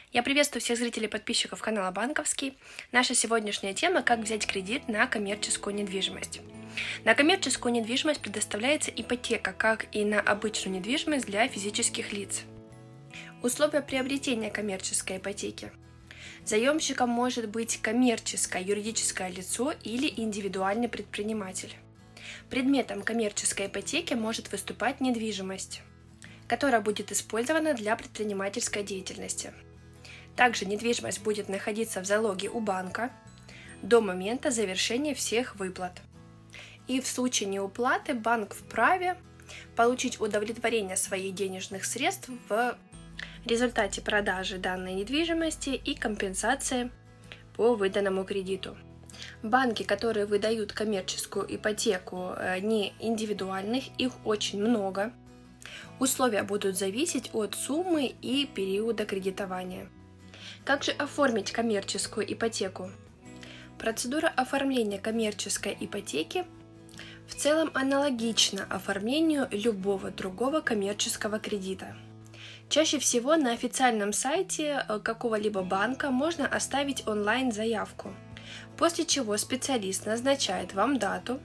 Я приветствую всех зрителей и подписчиков канала Банковский. Наша сегодняшняя тема – как взять кредит на коммерческую недвижимость. На коммерческую недвижимость предоставляется ипотека, как и на обычную недвижимость для физических лиц. Условия приобретения коммерческой ипотеки. Заемщиком может быть коммерческое юридическое лицо или индивидуальный предприниматель. Предметом коммерческой ипотеки может выступать недвижимость, которая будет использована для предпринимательской деятельности. Также недвижимость будет находиться в залоге у банка до момента завершения всех выплат. И в случае неуплаты банк вправе получить удовлетворение своих денежных средств в результате продажи данной недвижимости и компенсации по выданному кредиту. Банки, которые выдают коммерческую ипотеку, не индивидуальных, их очень много. Условия будут зависеть от суммы и периода кредитования. Как же оформить коммерческую ипотеку? Процедура оформления коммерческой ипотеки в целом аналогична оформлению любого другого коммерческого кредита. Чаще всего на официальном сайте какого-либо банка можно оставить онлайн-заявку, после чего специалист назначает вам дату,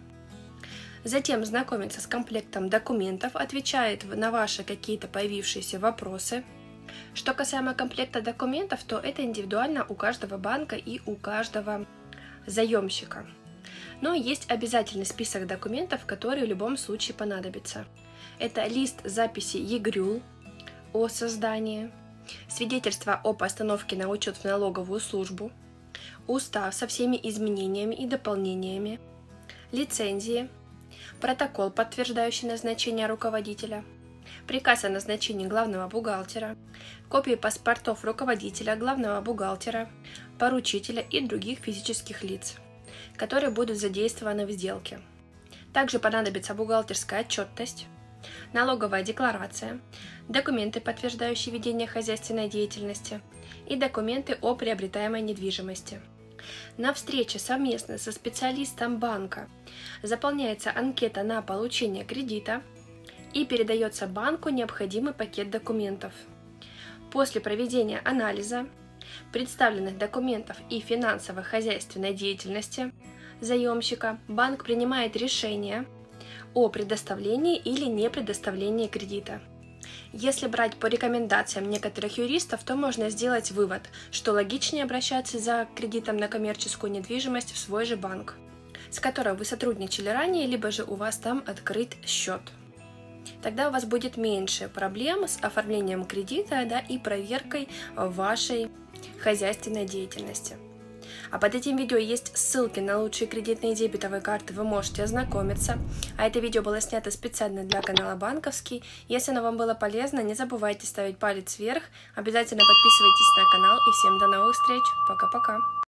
затем знакомится с комплектом документов, отвечает на ваши какие-то появившиеся вопросы. Что касаемо комплекта документов, то это индивидуально у каждого банка и у каждого заемщика. Но есть обязательный список документов, которые в любом случае понадобятся. Это лист записи ЕГРЮЛ о создании, свидетельство о постановке на учет в налоговую службу, устав со всеми изменениями и дополнениями, лицензии, протокол, подтверждающий назначение руководителя, приказ о назначении главного бухгалтера, копии паспортов руководителя, главного бухгалтера, поручителя и других физических лиц, которые будут задействованы в сделке. Также понадобится бухгалтерская отчетность, налоговая декларация, документы, подтверждающие ведение хозяйственной деятельности, и документы о приобретаемой недвижимости. На встрече совместно со специалистом банка заполняется анкета на получение кредита и передается банку необходимый пакет документов. После проведения анализа представленных документов и финансово-хозяйственной деятельности заемщика банк принимает решение о предоставлении или не предоставлении кредита. Если брать по рекомендациям некоторых юристов, то можно сделать вывод, что логичнее обращаться за кредитом на коммерческую недвижимость в свой же банк, с которым вы сотрудничали ранее, либо же у вас там открыт счет. Тогда у вас будет меньше проблем с оформлением кредита, и проверкой вашей хозяйственной деятельности. А под этим видео есть ссылки на лучшие кредитные дебетовые карты, вы можете ознакомиться. А это видео было снято специально для канала Банковский. Если оно вам было полезно, не забывайте ставить палец вверх, обязательно подписывайтесь на канал и всем до новых встреч. Пока-пока.